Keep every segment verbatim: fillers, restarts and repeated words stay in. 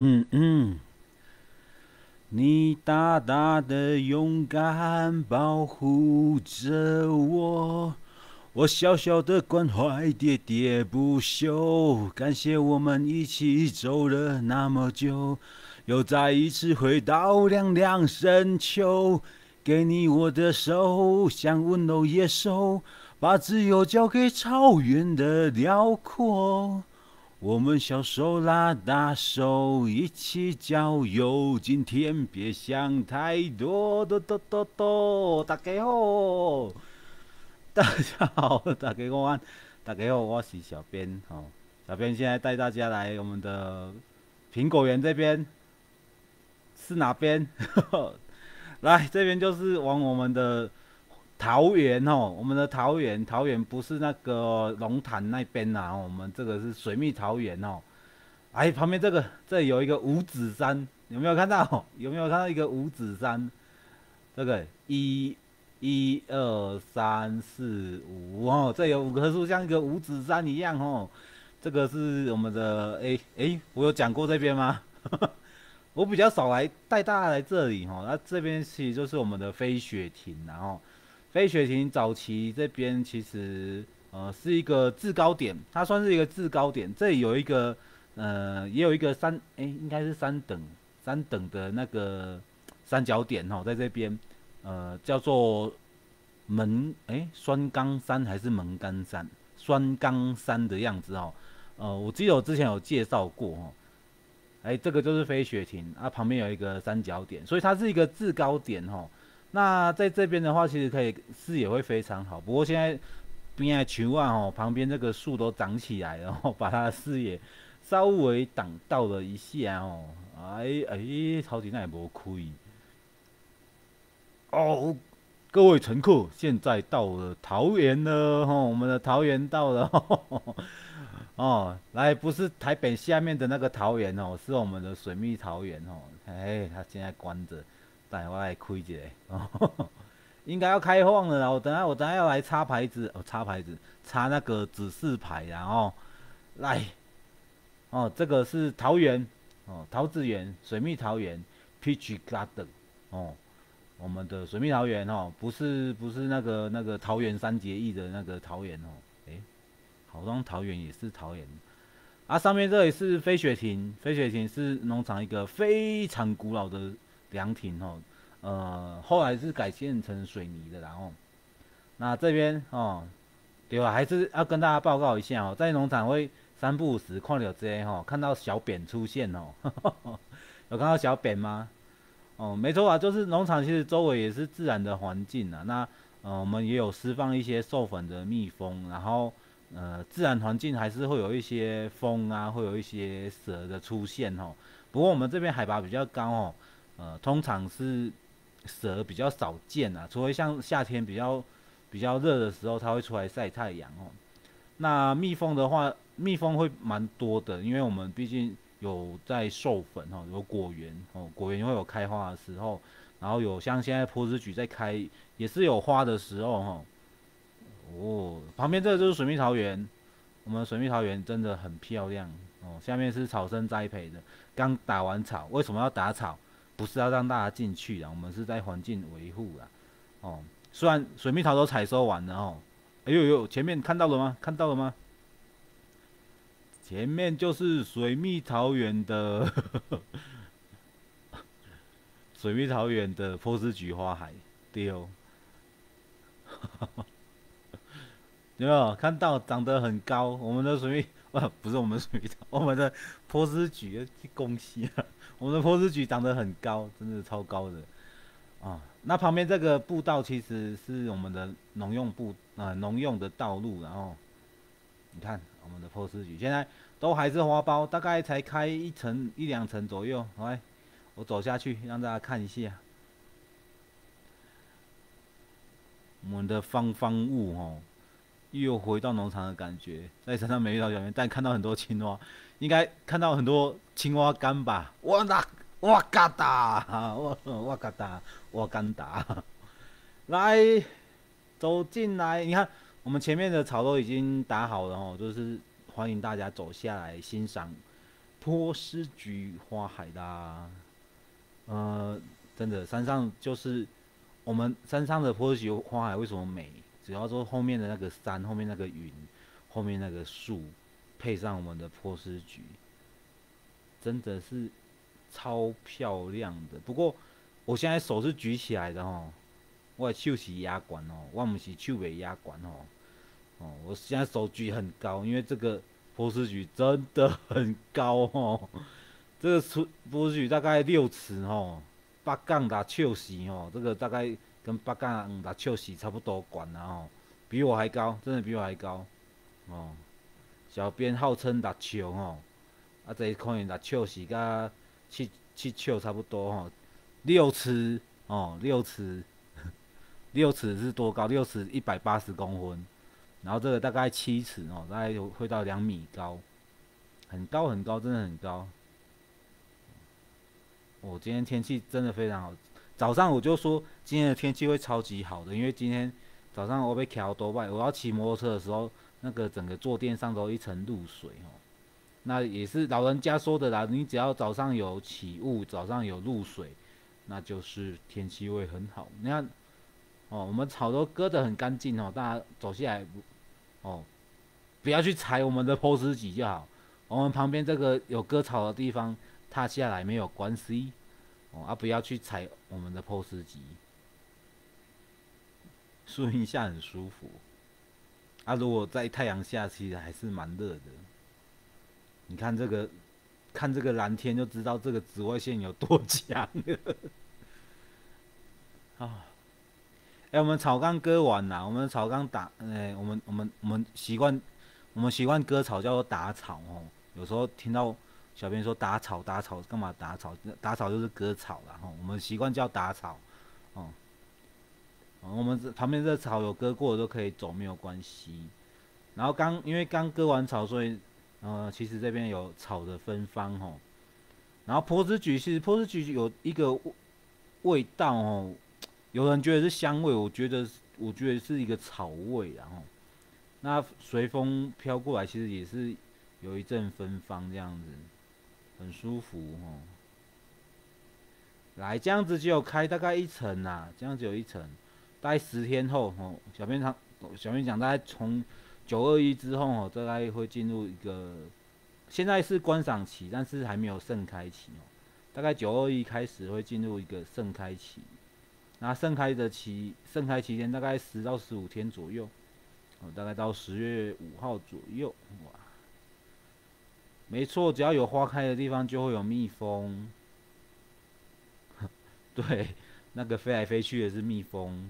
嗯嗯，你大大的勇敢保护着我，我小小的关怀喋喋不休。感谢我们一起走了那么久，又再一次回到凉凉深秋。给你我的手，像温柔野兽，把自由交给草原的辽阔。我们小手拉大手，一起郊游。今天别想太多，多多多多。大家好，大家好，大家好，大家好，我是小编哦。小编现在带大家来我们的苹果园这边，是哪边？来这边就是往我们的桃园哦，我们的桃园，桃园不是那个龙潭那边呐、啊，我们这个是水蜜桃园哦。哎，旁边这个这里有一个五指山，有没有看到？有没有看到一个五指山？这个一、一二三四五哦，这有五棵树，像一个五指山一样哦。这个是我们的哎哎，我有讲过这边吗？我比较少来带大家来这里哈，那这边其实就是我们的飞雪亭，然后飞雪亭早期这边其实呃是一个制高点，它算是一个制高点，这里有一个呃也有一个三哎、应该是三等三等的那个三角点哈，在这边呃叫做门哎双冈山还是门冈山，双冈山的样子哦，呃我记得我之前有介绍过哦。哎，这个就是飞雪亭啊，旁边有一个三角点，所以它是一个制高点哈。那在这边的话，其实可以视野会非常好。不过现在边的球啊哦，旁边这个树都长起来了，哦，把它的视野稍微挡到了一下哦。哎哎，超级那也无亏哦。各位乘客，现在到了桃园了哈，我们的桃园到了。哦，来，不是台北下面的那个桃园哦，是我们的水蜜桃园哦。哎，它现在关着，等我来开一下。哦，应该要开放了啦。我等下，我等下要来插牌子，哦，插牌子，插那个指示牌，然后来。哦，这个是桃园，哦，桃子园，水蜜桃园 （Peach Garden）。哦，我们的水蜜桃园哦，不是不是那个那个桃园三结义的那个桃园哦。哎，好像桃园也是桃园。啊，上面这里是飞雪亭，飞雪亭是农场一个非常古老的凉亭哦，呃，后来是改建成水泥的，然后那这边哦，对吧？还是要跟大家报告一下哦，在农场会三不五时看到这些哦，看到小扁出现哦。有看到小扁吗？哦，没错啊，就是农场其实周围也是自然的环境啊。那呃，我们也有释放一些授粉的蜜蜂，然后呃，自然环境还是会有一些风啊，会有一些蛇的出现哦。不过我们这边海拔比较高哦，呃，通常是蛇比较少见啊，除非像夏天比较比较热的时候，它会出来晒太阳哦。那蜜蜂的话，蜜蜂会蛮多的，因为我们毕竟有在授粉哦，有果园哦，果园会有开花的时候，然后有像现在波斯菊在开，也是有花的时候哈。哦，旁边这个就是水蜜桃园，我们水蜜桃园真的很漂亮哦。下面是草生栽培的，刚打完草，为什么要打草？不是要让大家进去啊，我们是在环境维护啦。哦，虽然水蜜桃都采收完了哦，哎呦呦，前面看到了吗？看到了吗？前面就是水蜜桃园的水蜜桃园的波斯菊花海，对哦。有没有看到长得很高？我们的水蜜，啊，不是我们的水蜜桃，我们的波斯菊，恭喜啊！我们的波斯菊长得很高，真的超高的啊。那旁边这个步道其实是我们的农用步啊，农用的道路。然后你看我们的波斯菊现在都还是花苞，大概才开一层一两层左右。来，我走下去让大家看一下我们的芳芳雾哦。又回到农场的感觉，在山上没遇到小面，但看到很多青蛙，应该看到很多青蛙干吧？哇啦，哇嘎达，哇哇嘎达，哇干达，来走进来，你看我们前面的草都已经打好了哦，就是欢迎大家走下来欣赏波斯菊花海啦。呃，真的山上就是我们山上的波斯菊花海为什么美？只要说后面的那个山，后面那个云，后面那个树，配上我们的波斯菊，真的是超漂亮的。不过我现在手是举起来的哦，我的手是压管哦，我不是手袂压管哦。哦，我现在手举很高，因为这个波斯菊真的很高哦。这个出波斯菊大概六尺哦，八杠打秋席哦，这个大概跟八杠打秋席差不多管了哦，比我还高，真的比我还高哦。小编号称打球哦，啊，这可能打秋席甲七七球差不多哦，六尺哦，六尺，六尺是多高？六尺一百八十公分，然后这个大概七尺哦，大概会到两米高，很高很高，真的很高。我、哦、今天天气真的非常好，早上我就说今天的天气会超级好的，因为今天早上我被骑多拜，我要骑摩托车的时候，那个整个坐垫上都一层露水哦。那也是老人家说的啦，你只要早上有起雾，早上有露水，那就是天气会很好。你看，哦，我们草都割得很干净哦，大家走下来，哦，不要去踩我们的波斯菊就好。我们旁边这个有割草的地方，踏下来没有关系，哦，啊，不要去踩我们的波斯菊，树荫下很舒服。啊，如果在太阳下，其实还是蛮热的。你看这个，看这个蓝天就知道这个紫外线有多强了啊！哎、欸，我们草刚割完啦，我们草刚打，哎、欸，我们我们我们习惯，我们习惯割草叫做打草哦。有时候听到小编说打草打草，干嘛打草？打草就是割草啦吼。我们习惯叫打草哦。我们这旁边这草有割过的都可以走，没有关系。然后刚因为刚割完草，所以呃，其实这边有草的芬芳吼。然后波斯菊其实波斯菊有一个味道哦，有人觉得是香味，我觉得我觉得是一个草味，然后那随风飘过来，其实也是有一阵芬芳这样子，很舒服哦。来，这样子就有开大概一层啦，这样子有一层，大概十天后哦，小编长小编讲大概从九二一之后哦，大概会进入一个，现在是观赏期，但是还没有盛开期哦。大概九二一开始会进入一个盛开期，那盛开的期盛开期间大概十到十五天左右，哦，大概到十月五号左右，哇，没错，只要有花开的地方就会有蜜蜂，对，那个飞来飞去的是蜜蜂，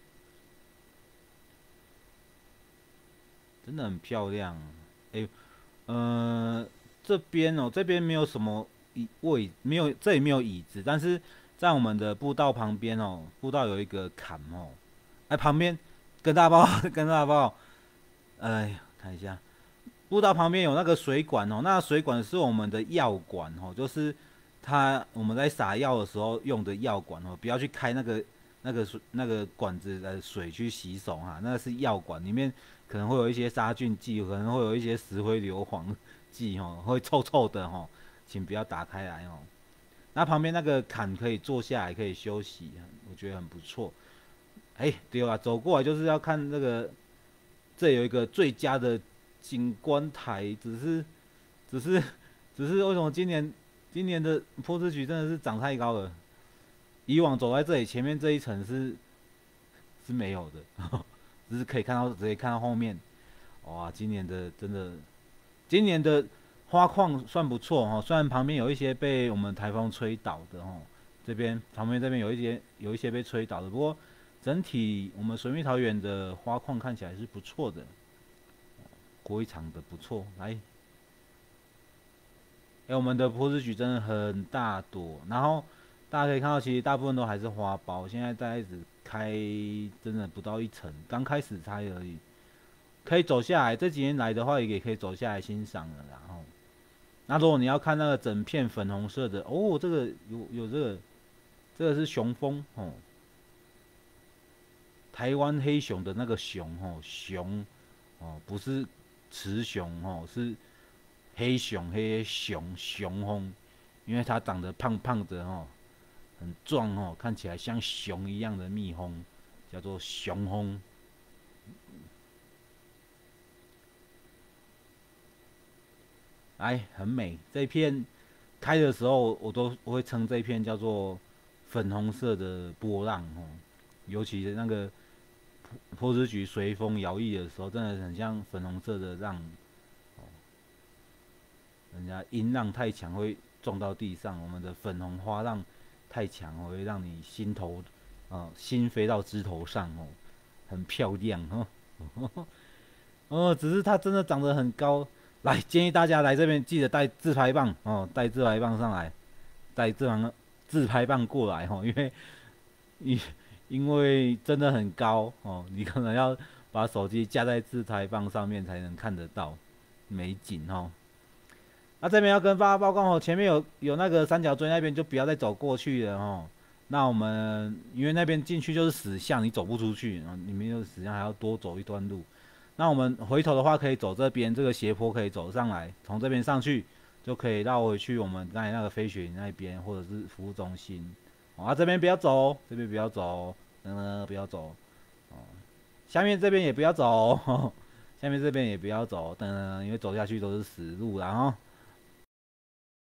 真的很漂亮，哎、欸，呃，这边哦，这边没有什么椅位，没有，这里没有椅子，但是在我们的步道旁边哦，步道有一个坎哦，哎，旁边跟大家报，跟大家报，哎呀，看一下，步道旁边有那个水管哦，那水管是我们的药管哦，就是它我们在撒药的时候用的药管哦，不要去开那个那个水那个管子的水去洗手哈，那是药管，里面可能会有一些杀菌剂，可能会有一些石灰硫磺剂哦，会臭臭的哦，请不要打开来哦。那旁边那个坎可以坐下来，可以休息，我觉得很不错。哎、欸，对啊，走过来就是要看那个，这有一个最佳的景观台，只是，只是，只是为什么今年今年的波斯菊真的是长太高了？以往走在这里前面这一层是是没有的，只是可以看到直接看到后面。哇，今年的真的，今年的花况算不错哦，虽然旁边有一些被我们台风吹倒的哦，这边旁边这边有一些有一些被吹倒的，不过整体我们水蜜桃园的花况看起来是不错的，非常的不错。来，哎、欸，我们的波斯菊真的很大朵，然后大家可以看到，其实大部分都还是花苞，现在大概只开真的不到一层，刚开始拆而已。可以走下来，这几年来的话也可以走下来欣赏了。然后，那如果你要看那个整片粉红色的，哦，这个有有这个，这个是雄蜂哦，台湾黑熊的那个熊哦，熊哦，不是雌熊哦，是黑熊黑个熊熊蜂，因为它长得胖胖的哦，很壮哦，看起来像熊一样的蜜蜂，叫做熊蜂。哎，很美。这一片开的时候，我都我会称这一片叫做粉红色的波浪哦，尤其是那个波斯菊随风摇曳的时候，真的很像粉红色的浪。哦，人家音浪太强会撞到地上，我们的粉红花浪太强会让你心头啊、呃、心飞到枝头上哦，很漂亮哦。哦，只是它真的长得很高。来，建议大家来这边记得带自拍棒哦，带自拍棒上来，带自拍自拍棒过来哦，因为因因为真的很高哦，你可能要把手机架在自拍棒上面才能看得到美景哦。那、啊、这边要跟大家报告哦，前面有有那个三角锥那边就不要再走过去了哦。那我们因为那边进去就是死巷，你走不出去，啊，里面就是死巷，还要多走一段路。那我们回头的话，可以走这边，这个斜坡可以走上来，从这边上去，就可以绕回去我们刚才那个飞雪林那边，或者是服务中心。哦、啊，这边不要走，这边不要走，嗯，不要走。哦，下面这边也不要走，呵呵下面这边也不要走，等，因为走下去都是死路啦，然后。